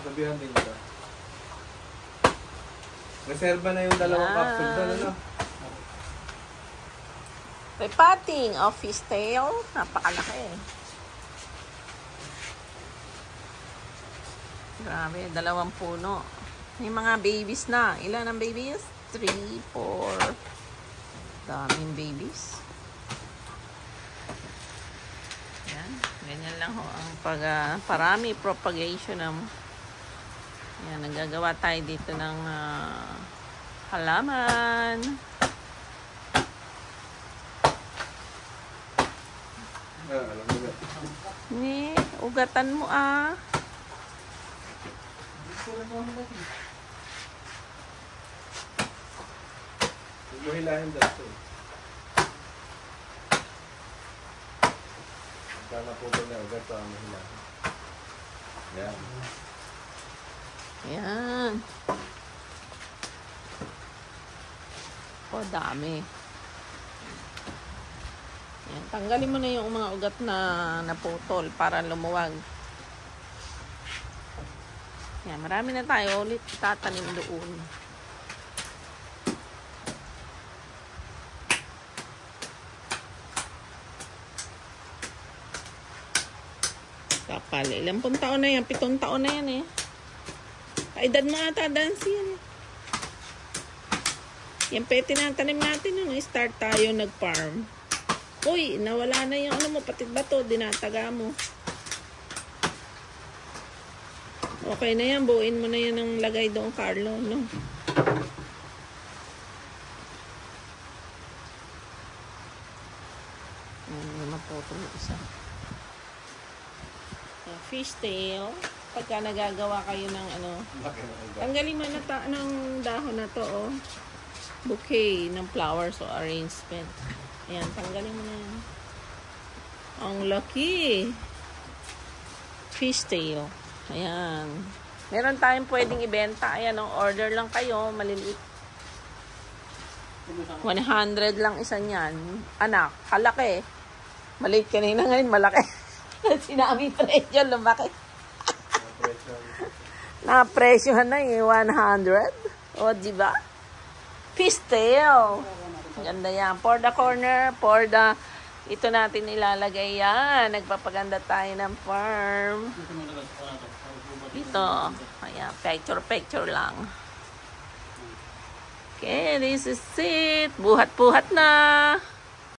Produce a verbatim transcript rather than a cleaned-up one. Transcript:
Sabihan din ito. Reserva na yung dalawang Yan. capsule doon, ano? Repotting of FishTail. Napakalaki. Grabe, dalawang puno. May mga babies na. Ilan ang babies? Three, four. Daming babies. Yan. Ganyan lang ho ang pag, uh, parami propagation ng yan, nagagawa tayo dito ng uh, halaman. Ah, alam mo ba? Ni, ugatan mo ah. Huwag mo hilahin dito. Pagka naputol na ugat, pa mo hilahin. Yan. Yan. O, dami. Yan. Tanggalin mo na yung mga ugat na naputol para lumuwag. Yan. Marami na tayo ulit tatanim doon. Kapal. Ilang pong taon na yan? Pitong taon na yan eh. Kaedad mo ata, Dancy yan eh. Yan pa tinatanim natin nung start tayo nag-farm. Uy, nawala na yung ano mo, pati bato, dinataga mo. Okay na yan, buuin mo na yan ng lagay doon, Carlo, no? Ano, mapotong yung isa. FishTail. Pagka nagagawa kayo ng ano, tanggalin mo na ta ng dahon na to, oh. Bouquet ng flowers o arrangement. Ayan, tanggalin mo na yan. Ang laki. FishTail. Ayan. Meron tayong pwedeng ibenta. Ayan, oh, order lang kayo. Maliliit. one hundred lang isa niyan. Anak, kalaki. Maliit kanina ngayon, malaki. Sinami presyo, lumaki. Na-presyohan na eh, one hundred. O, diba? FishTail. Ganda yan. For the corner, for the... Ito natin ilalagay yan. Nagpapaganda tayo ng farm. Ito. Ayan, picture-picture lang. Okay, this is it. Buhat-buhat na.